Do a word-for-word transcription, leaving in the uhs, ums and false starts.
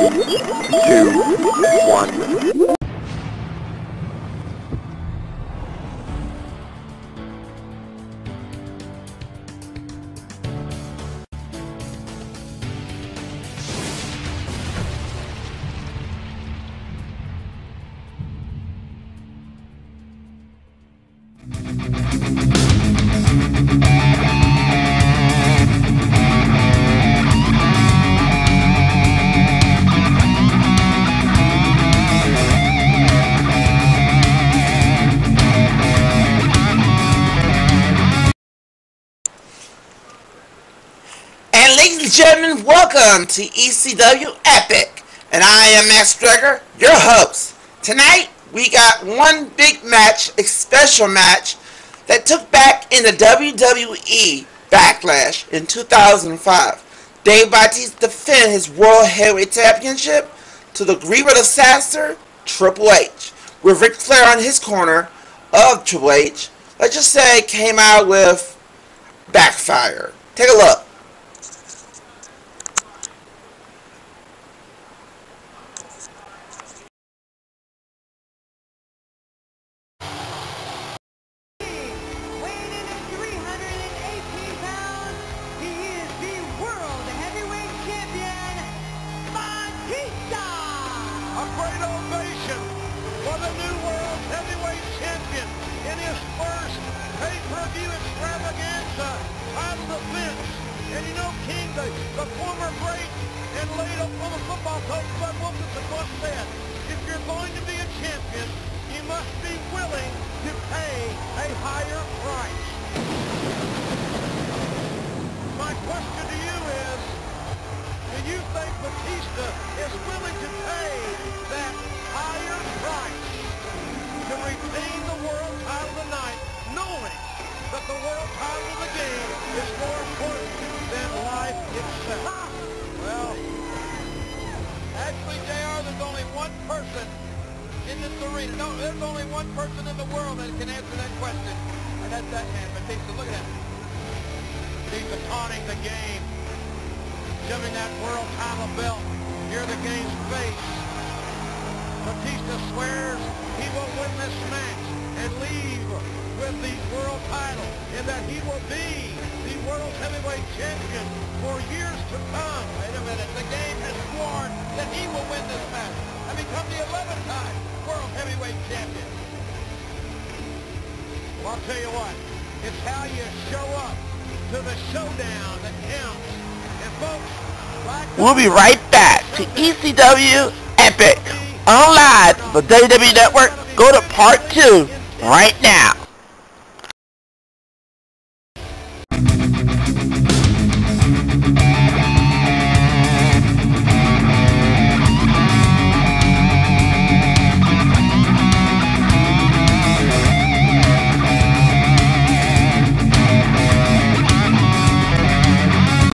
two, one. Ladies and gentlemen, welcome to E C W Epic, and I am Max Striker, your host. Tonight, we got one big match, a special match, that took back in the W W E Backlash in two thousand five. Dave Batista defended his World Heavyweight Championship to the Reaper Disaster, Triple H, with Ric Flair on his corner of Triple H. Let's just say it came out with backfire. Take a look. And you know, King, the, the former great and late Oklahoma football coach Bud Wilkinson once said, if you're going to be a champion, you must be willing to pay a higher price. My question to you is, do you think Batista is willing to pay that higher price to retain the world title tonight, knowing that the world title of the game is more important than life itself? Well, actually, J R, there's only one person in this arena. No, there's only one person in the world that can answer that question, and that's that man, Batista. Look at him. Batista taunting the game, shoving that world title belt near the game's face. Batista swears he will win this match and leave with the world title, and that he will be the world heavyweight champion for years to come. Wait a minute, the game has sworn that he will win this match and become the eleventh time world heavyweight champion. Well, I'll tell you what, it's how you show up to the showdown that counts. And folks, like we'll be right back to E C W Epic on live for W W E Network. Go to part two right now.